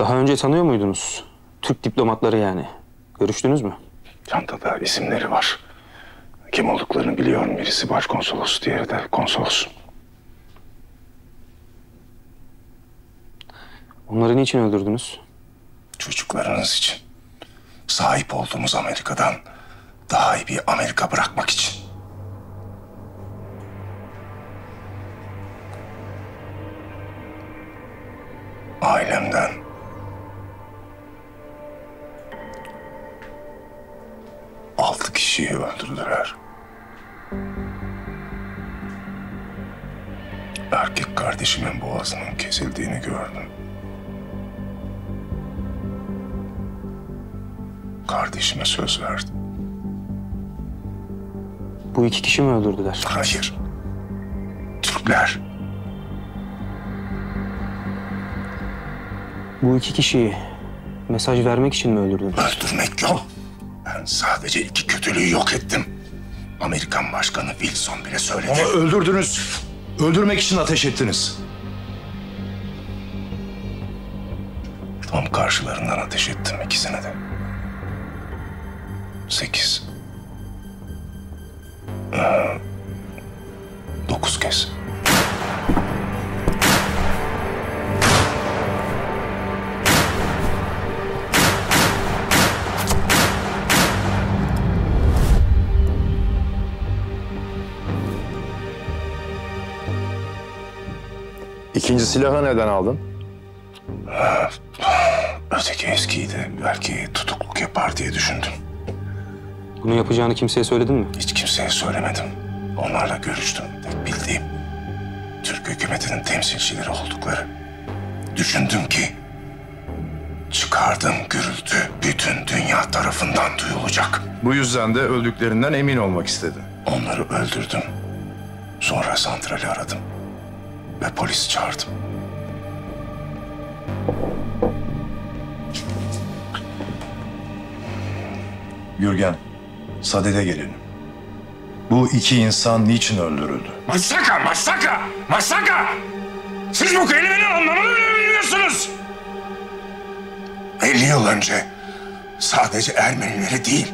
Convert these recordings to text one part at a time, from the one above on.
Daha önce tanıyor muydunuz? Türk diplomatları yani. Görüştünüz mü? Çantada isimleri var. Kim olduklarını biliyorum. Birisi başkonsolos, diğeri de konsolos. Onları niçin öldürdünüz? Çocuklarınız için. Sahip olduğumuz Amerika'dan daha iyi bir Amerika bırakmak için. Ailemden 6 kişiyi öldürdüler. Erkek kardeşimin boğazının kesildiğini gördüm. Kardeşime söz verdim. Bu 2 kişi mi öldürdüler? Hayır. Türkler. Bu 2 kişiyi mesaj vermek için mi öldürdünüz? Öldürmek yok. Ben sadece 2 kötülüğü yok ettim. Amerikan Başkanı Wilson bile söyledi. Ama öldürdünüz. Öldürmek için ateş ettiniz. Tam karşılarından ateş ettim ikisine de. 8. 9 kez. İkinci silahı neden aldın? Öteki eskiydi. Belki tutukluk yapar diye düşündüm. Bunu yapacağını kimseye söyledin mi? Hiç kimseye söylemedim. Onlarla görüştüm. Tek bildiğim Türk hükümetinin temsilcileri oldukları. Düşündüm ki çıkardığım gürültü bütün dünya tarafından duyulacak. Bu yüzden de öldüklerinden emin olmak istedin. Onları öldürdüm. Sonra santrali aradım ve polisi çağırdım. Gürgen, sadede gelelim. Bu 2 insan niçin öldürüldü? Masaka, masaka, masaka! Siz bu kelimenin anlamını bile bilmiyorsunuz. 50 yıl önce sadece Ermenileri değil,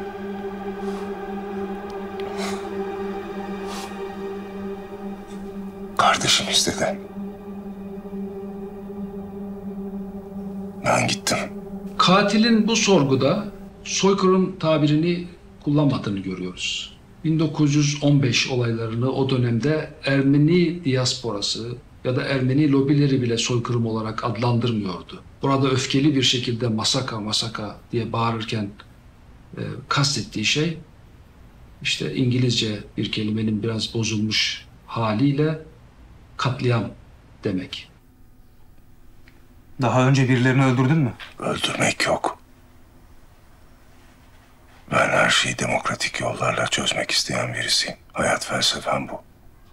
kardeşimiz de. Ben gittim. Katilin bu sorguda soykırım tabirini kullanmadığını görüyoruz. 1915 olaylarını o dönemde Ermeni diasporası ya da Ermeni lobileri bile soykırım olarak adlandırmıyordu. Burada öfkeli bir şekilde masaka masaka diye bağırırken kastettiği şey işte İngilizce bir kelimenin biraz bozulmuş haliyle katliam demek. Daha önce birilerini öldürdün mü? Öldürmek yok. Ben her şeyi demokratik yollarla çözmek isteyen birisiyim. Hayat felsefem bu.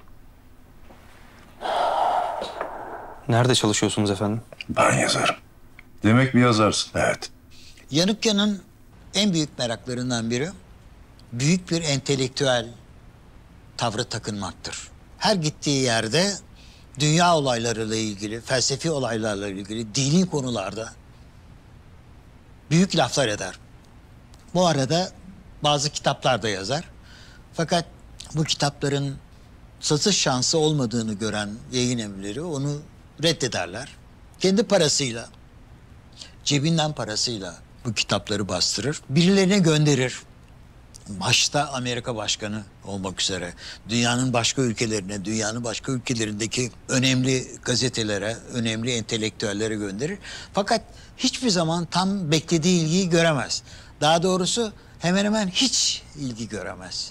Nerede çalışıyorsunuz efendim? Ben yazarım. Demek bir yazarsın. Evet. Yanıkya'nın en büyük meraklarından biri büyük bir entelektüel tavrı takınmaktır. Her gittiği yerde dünya olaylarıyla ilgili, felsefi olaylarla ilgili, dini konularda büyük laflar eder. Bu arada bazı kitaplar da yazar. Fakat bu kitapların satış şansı olmadığını gören yayın evleri onu reddederler. Kendi parasıyla, cebinden parasıyla bu kitapları bastırır. Birilerine gönderir. Başta Amerika Başkanı olmak üzere dünyanın başka ülkelerine, dünyanın başka ülkelerindeki önemli gazetelere, önemli entelektüellere gönderir. Fakat hiçbir zaman tam beklediği ilgiyi göremez. Daha doğrusu hemen hemen hiç ilgi göremez.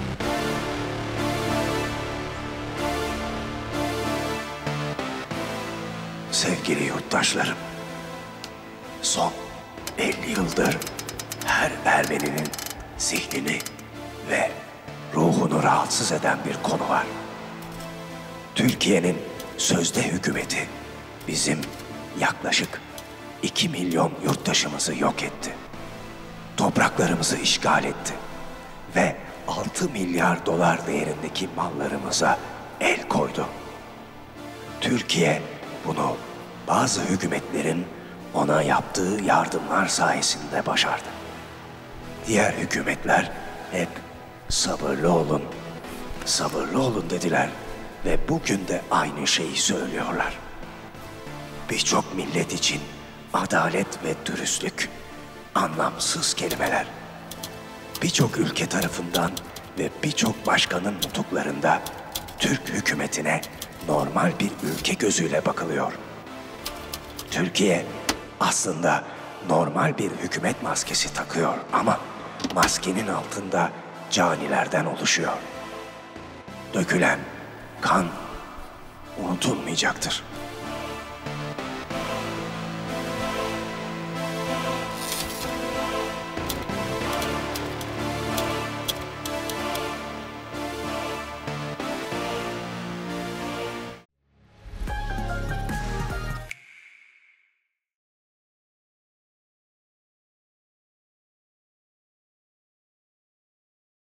Sevgili yurttaşlarım, son 50 yıldır her Ermeninin zihnini ve ruhunu rahatsız eden bir konu var. Türkiye'nin sözde hükümeti bizim yaklaşık 2 milyon yurttaşımızı yok etti. Topraklarımızı işgal etti ve 6 milyar dolar değerindeki mallarımıza el koydu. Türkiye bunu bazı hükümetlerin ona yaptığı yardımlar sayesinde başardı. Diğer hükümetler hep sabırlı olun, sabırlı olun dediler ve bugün de aynı şeyi söylüyorlar. Birçok millet için adalet ve dürüstlük anlamsız kelimeler. Birçok ülke tarafından ve birçok başkanın nutuklarında Türk hükümetine normal bir ülke gözüyle bakılıyor. Türkiye aslında normal bir hükümet maskesi takıyor ama maskenin altında canilerden oluşuyor. Dökülen kan unutulmayacaktır.